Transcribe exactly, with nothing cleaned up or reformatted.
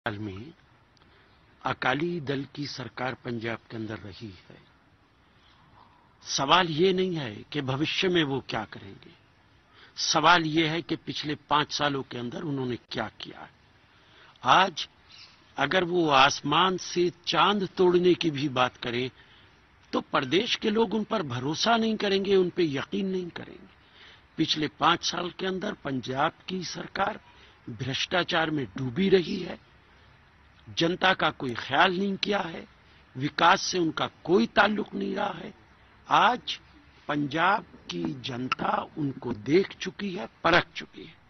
साल में अकाली दल की सरकार पंजाब के अंदर रही है। सवाल ये नहीं है कि भविष्य में वो क्या करेंगे, सवाल ये है कि पिछले पांच सालों के अंदर उन्होंने क्या किया है। आज अगर वो आसमान से चांद तोड़ने की भी बात करें तो प्रदेश के लोग उन पर भरोसा नहीं करेंगे, उन पर यकीन नहीं करेंगे। पिछले पांच साल के अंदर पंजाब की सरकार भ्रष्टाचार में डूबी रही है, जनता का कोई ख्याल नहीं किया है, विकास से उनका कोई ताल्लुक नहीं रहा है। आज पंजाब की जनता उनको देख चुकी है, परख चुकी है।